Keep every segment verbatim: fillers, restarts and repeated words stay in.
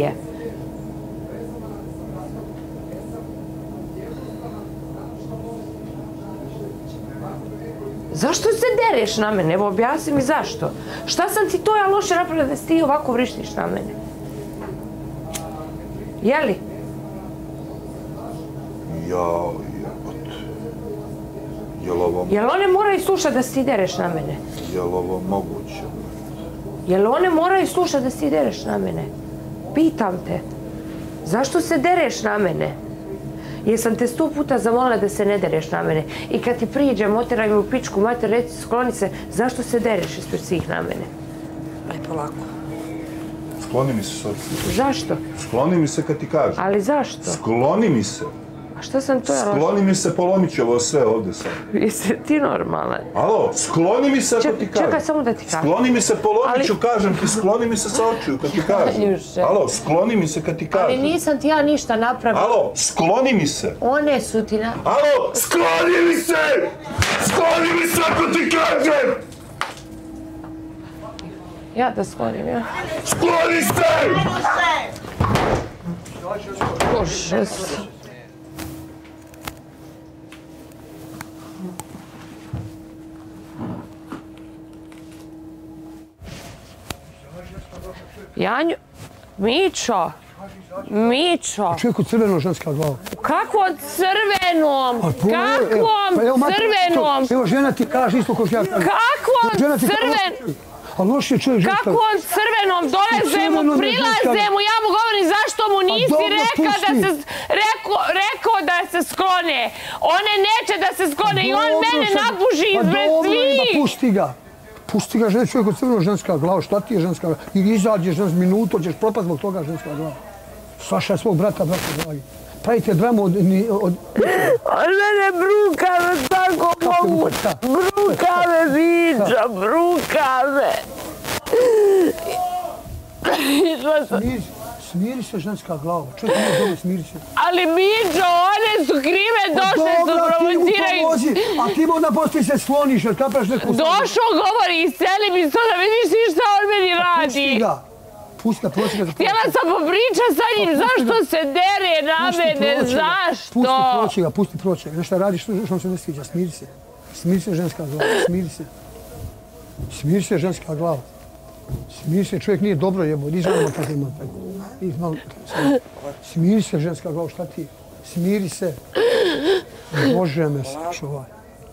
je. Zašto se dereš na mene? Evo, objasni mi zašto. Šta sam ti to ja loše napravila da si ti ovako vrištiš na mene? Jeli? Jao, jebot. Jel ovo... Jel one moraju slušati da si ti dereš na mene? Jel ovo moguće? Jel one moraju slušati da si ti dereš na mene? Pitam te. Zašto se dereš na mene? Jesam te sto puta zamolila da se ne dereš na mene. I kad ti priđem, oteraj mi u pičku mater, reci, skloni se, zašto se dereš ispred svih na mene? Aj, polako. Skloni mi se, Sofi. Zašto? Skloni mi se kad ti kažem. Ali zašto? Skloni mi se. A šta sam to ja loša? Skloni mi se, polomit ću ovo sve ovdje sad. Jesi ti normalan? Alo, skloni mi se ako ti kažem. Čekaj, samo da ti kažem. Skloni mi se, polomit ću, kažem ti, skloni mi se sa očiju kad ti kažem. Janjuše. Alo, skloni mi se kad ti kažem. Ali nisam ti ja ništa napravila. Alo, skloni mi se. One su ti na... Alo, skloni mi se! Skloni mi se ako ti kažem! Ja da sklonim, ja. Skloni se! Bože se. Janju... Mićo! Mićo! Čovjek u crvenom ženska glava. Kakvom crvenom? Kakvom crvenom? Evo žena ti kaže isto ko što ja kažem. Kakvom crvenom? A loš je čovjek ženska. Kakvom crvenom? Doleze mu, prilaze mu, ja mu govorim zašto mu nisi rekao da se... Rekao da se sklone. One neće da se sklone i on mene napuži izbred svih. Pusti ga. Pusti ga, žena čovjek od crvenog ženska glava. Šta ti je ženska glava? Ili izađeš žens minuto, ćeš propast zbog toga ženska glava. Slaša svog brata, brata dragi. Pravite dramu od... On mene bruka me tako mogu. Bruka me, Mićo, bruka me. Smiri se ženska glava. Čovjek nije dobro, smiri se. Ali Mićo, one su krive, došle su provociraju. A ti možda postoji se skloniš, jer kapraš neku... Došao, govori, isceli mi to da vidiš ti šta on meni radi. Pusti ga. Pusti ga, proći ga. Htjela sam popričati sa njim, zašto se dere na mene, zašto? Pusti proći ga, pusti proći ga. Nešto radiš što vam se ne sviđa, smiri se. Smiri se ženska glava, smiri se. Smiri se ženska glava. Smiri se, čovjek nije dobro jebo, izvanimo tako ima tako. Smiri se ženska glava, šta ti? Smiri se. Bože me sačuvaj.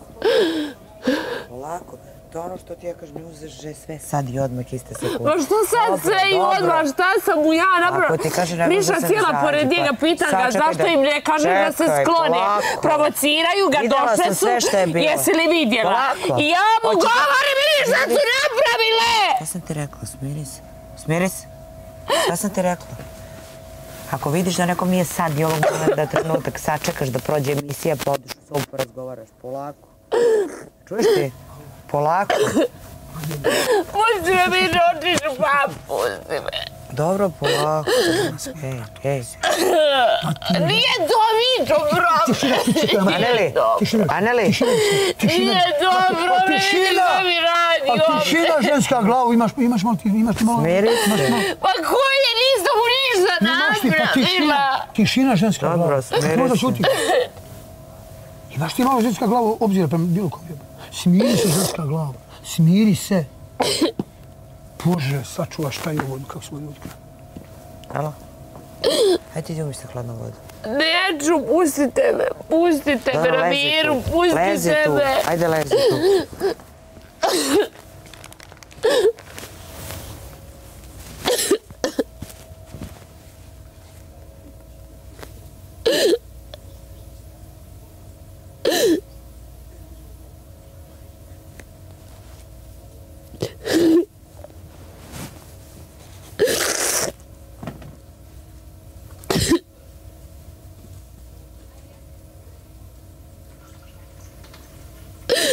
Polako. To ono što ti ja kažem, ne uzeš sve sad i odmah iste sekunde. Pa što sad sve i odmah, šta sam mu ja napravila? Miša sjela pored njega, pitan ga zašto im ne kaže da se sklone. Provociraju ga, došle su, jesi li vidjela? I ja mu govorim, vidiš šta su napravile! Šta sam ti rekla, smiri se. Smiri se. Šta sam ti rekla? Ako vidiš da nekom nije sad i ovog momenta trenutak, sačekaš da prođe emisija, pa odiš u sobu, porazgovaraš. Polako. Čuješ ti? Polako. Pusti me, Mićo, otišu, pa pusti me. Dobro, polako. Ej, ej. Nije to Mićo, bro. Aneli, Aneli. Nije dobro, Mićo mi radi ovdje. A tišina ženska glavu, imaš malo ti, imaš ti malo... Smiri se. Pa koji je, nisam mu ništa napravila. Tišina ženska glava. Dobro, smiri se. Imaš ti malo ženska glava obzira prema bilo kom jeba. Smiri se ženska glava. Smiri se. Bože, sačuva šta je ovo, kako smo ljudka. Alo? Hajde ti umiš sa hladnom vodom. Neću, pustite me, pustite me na miru, pustite me. Ajde, lezi tu.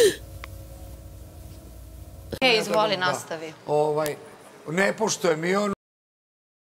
E, izvoli, nastavi. Ne poštuje mi on.